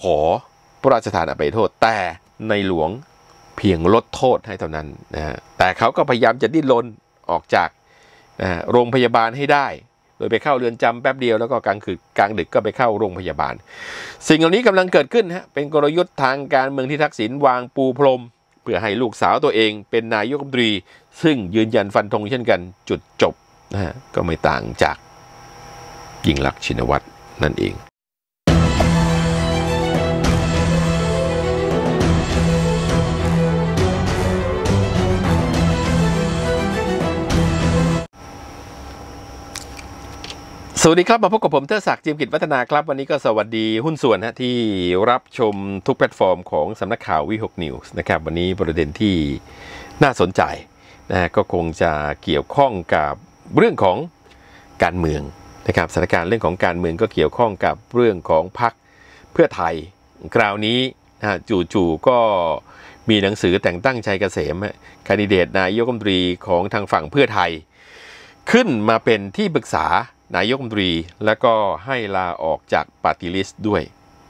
ขอพระราชทานอภัยโทษแต่ในหลวงเพียงลดโทษให้เท่านั้นนะฮะแต่เขาก็พยายามจะดิ้นรนออกจากโรงพยาบาลให้ได้โดยไปเข้าเรือนจำแป๊บเดียวแล้วก็กลางดึกก็ไปเข้าโรงพยาบาลสิ่งเหล่านี้กำลังเกิดขึ้นฮะเป็นกลยุทธ์ทางการเมืองที่ทักษิณวางปูพรมเพื่อให้ลูกสาวตัวเองเป็นนายกรัฐมนตรีซึ่งยืนยันฟันธงเช่นกันจุดจบนะฮะก็ไม่ต่างจากยิ่งลักษณ์ชินวัตรนั่นเองสวัสดีครับมาพบกับผมเทิดศักดิ์ เจียมกิจวัฒนาครับวันนี้ก็สวัสดีหุ้นส่วนนะที่รับชมทุกแพลตฟอร์มของสำนักข่าววิหกนิวส์นะครับวันนี้ประเด็นที่น่าสนใจนะก็คงจะเกี่ยวข้องกับเรื่องของการเมืองนะครับสถานการณ์เรื่องของการเมืองก็เกี่ยวข้องกับเรื่องของพรรคเพื่อไทยคราวนี้จู่ๆก็มีหนังสือแต่งตั้งชัยเกษมแคนดิเดตนายกรัฐมนตรีของทางฝั่งเพื่อไทยขึ้นมาเป็นที่ปรึกษานายกรัฐมนตรีแล้วก็ให้ลาออกจากปาร์ตี้ลิสต์ด้วย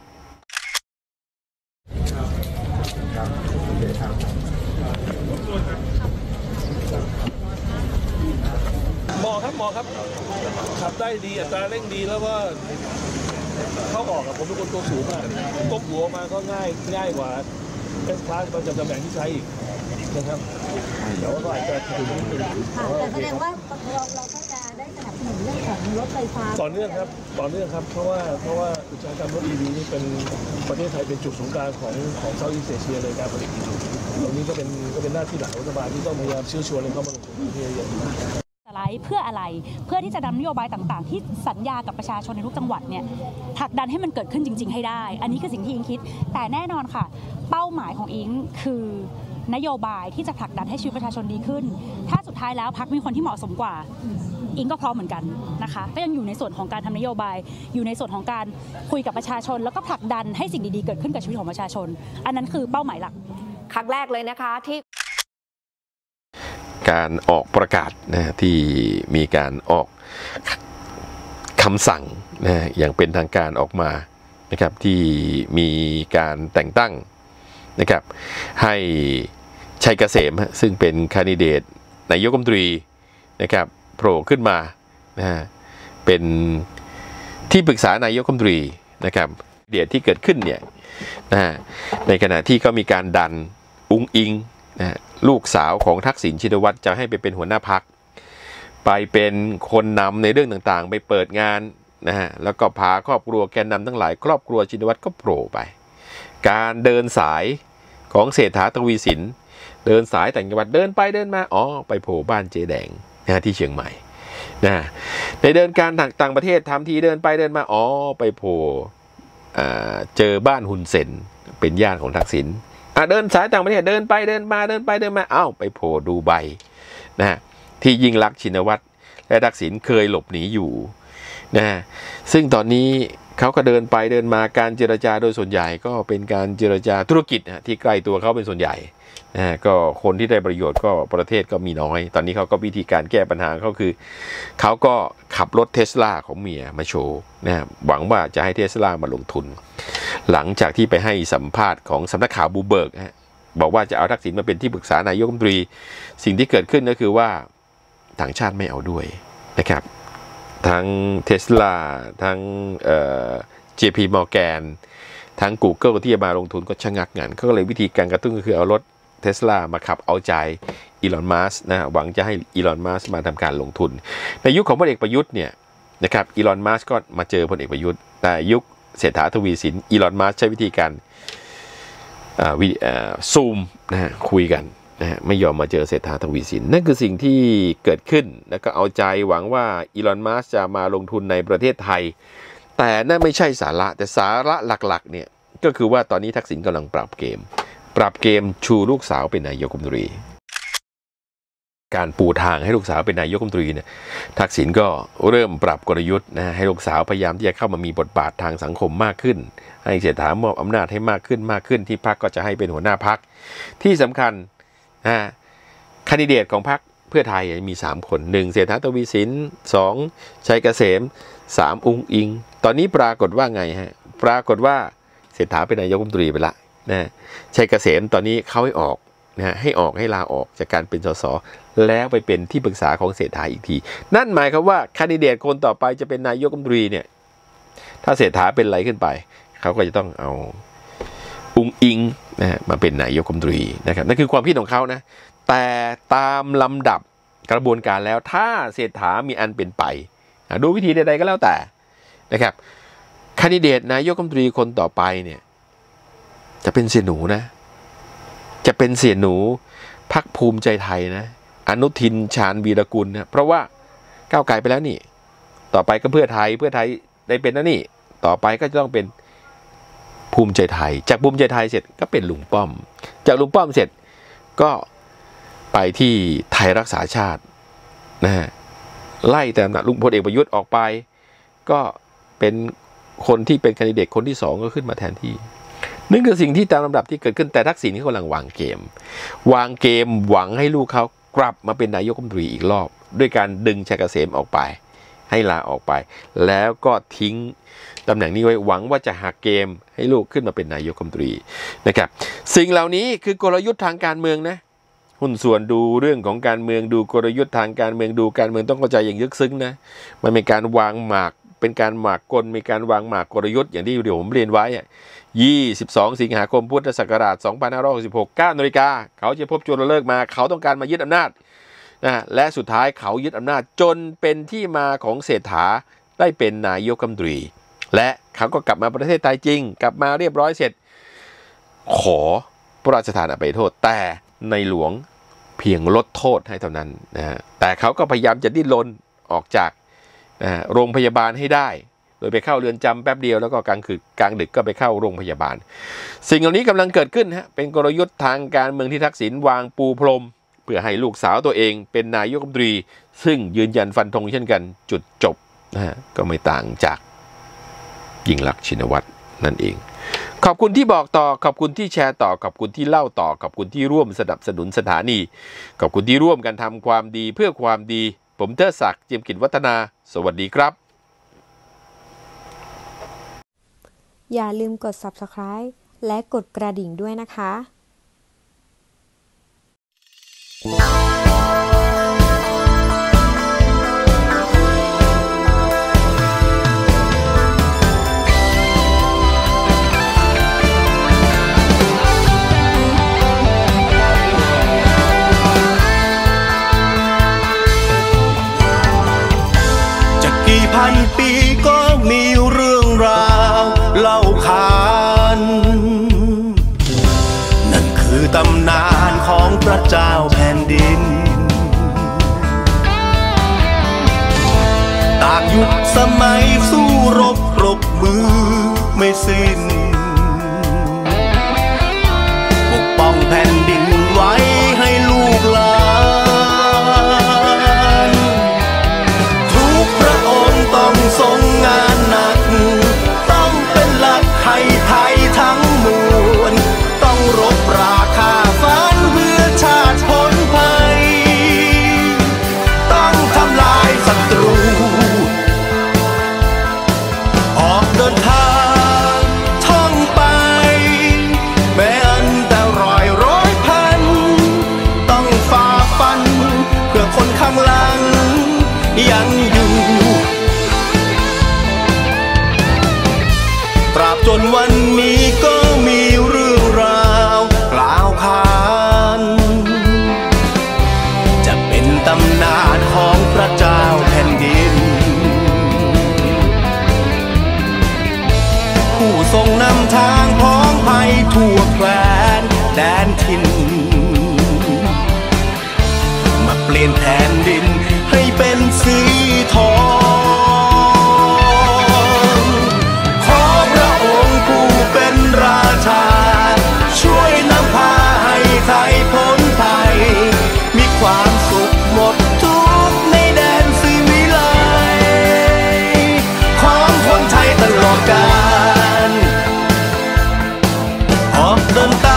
หมอครับขับได้ดีอัตราเร่งดีแล้วว่าเข้าออกกับผมเป็นคนตัวสูงก้มหัวมาก็ง่ายกว่าเอสพาสมันจะตำแหน่งที่ใช้อีกนะครับแต่ว่าก็อาจจะถึงนิดนึงแต่แสดงว่าเราก็จะได้สนับสนุนเรื่องของรถไฟฟ้าต่อเนื่องครับเพราะว่าอุตสาหกรรมรถ EV นี่เป็นประเทศไทยเป็นจุดศูนย์กลางของเซาท์อีสต์เอเชียเลยการผลิต EV ตรงนี้ก็เป็นหน้าที่หลักของรัฐบาลที่ต้องพยายามเชื้อชวนให้เข้ามาลงทุนในประเทศเยอะเพื่ออะไรเพื่อที่จะนำนโยบายต่างๆที่สัญญากับประชาชนในทุกจังหวัดเนี่ยผลักดันให้มันเกิดขึ้นจริงๆให้ได้อันนี้คือสิ่งที่อิงคิดแต่แน่นอนค่ะเป้าหมายของอิงคือนโยบายที่จะผลักดันให้ชีวิตประชาชนดีขึ้นถ้าสุดท้ายแล้วพรรคมีคนที่เหมาะสมกว่าอิงก็พร้อมเหมือนกันนะคะก็ยังอยู่ในส่วนของการทำนโยบายอยู่ในส่วนของการคุยกับประชาชนแล้วก็ผลักดันให้สิ่งดีๆเกิดขึ้นกับชีวิตของประชาชนอันนั้นคือเป้าหมายหลักครั้งแรกเลยนะคะที่การออกประกาศนะที่มีการออกคำสั่งนะอย่างเป็นทางการออกมานะครับที่มีการแต่งตั้งนะครับให้ชัยเกษมซึ่งเป็นแคนดิเดตนายกรัฐมนตรีนะครับโผล่ขึ้นมานะเป็นที่ปรึกษานายกรัฐมนตรีนะครับเดียดที่เกิดขึ้นเนี่ยในขณะที่ก็มีการดันอุ๊งอิงลูกสาวของทักษิณชินวัตรจะให้ไปเป็นหัวหน้าพรรคไปเป็นคนนำในเรื่องต่างๆไปเปิดงานแล้วก็พาครอบครัวแกนนำทั้งหลายครอบครัวชินวัตรก็โผล่ไปการเดินสายของเศรษฐาทวีสินเดินสายต่างจังหวัดเดินไปเดินมาไปโผล่บ้านเจ๊แดงที่เชียงใหม่ในเดินการต่างประเทศทำทีเดินไปเดินมาไปโผล่เจอบ้านฮุนเซนเป็นญาติของทักษิณเดินสายต่างประเทศเดินไปเดินมาไปโผล่ดูไบที่ยิ่งลักษณ์ชินวัตรและทักษิณเคยหลบหนีอยู่ซึ่งตอนนี้เขาก็เดินไปเดินมาการเจรจาโดยส่วนใหญ่ก็เป็นการเจรจาธุรกิจที่ใกล้ตัวเขาเป็นส่วนใหญ่ก็คนที่ได้ประโยชน์ก็ประเทศก็มีน้อยตอนนี้เขาก็วิธีการแก้ปัญหาเขาคือเขาก็ขับรถเทสลาของเมียมาโชว์หวังว่าจะให้เทสลามาลงทุนหลังจากที่ไปให้สัมภาษณ์ของสำนักข่าวบูเบิร์กบอกว่าจะเอาทักษิณมาเป็นที่ปรึกษานายกรัฐมนตรีสิ่งที่เกิดขึ้นก็คือว่าต่างชาติไม่เอาด้วยนะครับทั้งเทสลาทั้งJP Morgan ทั้ง Google ที่จะมาลงทุนก็ชะงักงันเขาก็เลยวิธีการกระตุ้นก็คือเอารถเทสลามาขับเอาใจอีลอนมัสก์หวังจะให้อีลอนมัสก์มาทำการลงทุนในยุคของพลเอกประยุทธ์เนี่ยนะครับอีลอนมัสก์ก็มาเจอพลเอกประยุทธ์แต่ยุคเศรษฐาทวีสินอีลอนมัสก์ใช้วิธีการซูมคุยกันไม่ยอมมาเจอเศรษฐาทวีสินนั่นคือสิ่งที่เกิดขึ้นแล้วก็เอาใจหวังว่าอีลอนมัสก์จะมาลงทุนในประเทศไทยแต่นั่นไม่ใช่สาระแต่สาระหลักๆเนี่ยก็คือว่าตอนนี้ทักษิณกำลังปรับเกมชูลูกสาวเป็นนายกรัฐมนตรีการปูทางให้ลูกสาวเป็นนายกรัฐมนตรีเนี่ยทักษิณก็เริ่มปรับกลยุทธ์ให้ลูกสาวพยายามที่จะเข้ามามีบทบาททางสังคมมากขึ้นให้เศรษฐามอบอำนาจให้มากขึ้นที่พรรคก็จะให้เป็นหัวหน้าพรรคที่สำคัญแคนดิเดตของพรรคเพื่อไทยมี3คน1เศรษฐาทวีสิน2ชัยเกษม3อุ๊งอิงตอนนี้ปรากฏว่าไงปรากฏว่าเศรษฐาเป็นนายกรัฐมนตรีไปละนะชัยเกษมตอนนี้เขาให้ออกนะให้ลาออกจากการเป็นสสแล้วไปเป็นที่ปรึกษาของเศรษฐาอีกทีนั่นหมายความว่าแคนดิเดตคนต่อไปจะเป็นนายกรัฐมนตรีเนี่ยถ้าเศรษฐาเป็นอะไรขึ้นไปเขาก็จะต้องเอาอุ้งอิงนะมาเป็นนายกรัฐมนตรีนะครับนั่นคือความคิดของเขานะแต่ตามลำดับกระบวนการแล้วถ้าเศรษฐามีอันเป็นไปดูวิธีใดๆก็แล้วแต่นะครับแคนดิเดตนายกรัฐมนตรีคนต่อไปเนี่ยจะเป็นเสี่ยหนูนะจะเป็นเสี่ยหนูพรรคภูมิใจไทยนะอนุทินชาญวีรกุลนะเพราะว่าก้าวไกลไปแล้วนี่ต่อไปก็เพื่อไทยได้เป็นนะนี่ต่อไปก็จะต้องเป็นภูมิใจไทยจากภูมิใจไทยเสร็จก็เป็นลุงป้อมจากลุงป้อมเสร็จก็ไปที่ไทยรักษาชาตินะฮะไล่แต่ลุงพลเอกประยุทธ์ออกไปก็เป็นคนที่เป็นแคนดิเดตคนที่สองก็ขึ้นมาแทนที่นั่นคือสิ่งที่ตามลำดับที่เกิดขึ้นแต่ทักษิณเขากำลังวางเกมหวังให้ลูกเขากลับมาเป็นนายกรัฐมนตรีอีกรอบด้วยการดึงชัยเกษมออกไปให้ลาออกไปแล้วก็ทิ้งตำแหน่งนี้ไว้หวังว่าจะหักเกมให้ลูกขึ้นมาเป็นนายกรัฐมนตรีนะครับสิ่งเหล่านี้คือกลยุทธ์ทางการเมืองนะหุ้นส่วนดูเรื่องของการเมืองดูกลยุทธ์ทางการเมืองดูการเมืองต้องเข้าใจอย่างลึกซึ้งนะมันเป็นการวางหมากเป็นการหมากกลมีการวางหมากกลยุทธ์อย่างที่เดี๋ยวผมเรียนไว้22 สิงหาคมพุทธศักราช 2566 9 นาฬิกาเขาจะพบจุลฤกษ์มาเขาต้องการมายึดอำนาจนะและสุดท้ายเขายึดอำนาจจนเป็นที่มาของเศรษฐาได้เป็นนายกรัฐมนตรีและเขาก็กลับมาประเทศไทยจริงกลับมาเรียบร้อยเสร็จขอพระราชทานอภัยโทษแต่ในหลวงเพียงลดโทษให้เท่านั้นนะแต่เขาก็พยายามจะดิ้นรนออกจากโรงพยาบาลให้ได้โดยไปเข้าเรือนจำแป๊บเดียวแล้วก็กลางดึกก็ไปเข้าโรงพยาบาลสิ่งเหล่านี้กำลังเกิดขึ้นฮะเป็นกลยุทธ์ทางการเมืองที่ทักษิณวางปูพรมเพื่อให้ลูกสาวตัวเองเป็นนายกรัฐมนตรีซึ่งยืนยันฟันธงเช่นกันจุดจบนะฮะก็ไม่ต่างจากยิ่งลักษณ์ชินวัตรนั่นเองขอบคุณที่บอกต่อขอบคุณที่แชร์ต่อขอบคุณที่เล่าต่อขอบคุณที่ร่วมสนับสนุนสถานีขอบคุณที่ร่วมกันทำความดีเพื่อความดีผมเทิดศักดิ์ เจียมกิจวัฒนาสวัสดีครับอย่าลืมกด Subscribe และกดกระดิ่งด้วยนะคะกี่พันปีก็มีเรื่องราวเล่าขานนั่นคือตำนานของพระเจ้าแผ่นดินต่างยุคสมัยสู้รบปรบมือไม่สิ้นปกป้องแผ่นดินไว้ให้ลูกหลานต้องทรงงานหนักต้องเป็นหลักให้ไทยทั้งมวลต้องรบราคาฝันเพื่อชาติพ้นภัยต้องทำลายศัตรูออกเดินทางท่องไปแม้อันตรายร้อยพันต้องฝ่าฟันเพื่อคนข้างหลังยังอยู่ตราบจนวันนี้ก็มีเรื่องราวกล่าวขานจะเป็นตำนานของพระเจ้าแผ่นดินผู้ทรงนำทางพ้องภัยทั่วแคว้นแดนถิ่นมาเปลี่ยนแผ่นดินให้เป็นสีทองราชาช่วยนำพาให้ไทยพ้นภัยมีความสุขหมดทุกในแดนสิวิไลของคนไทยตลอดกาลออกเดินทาง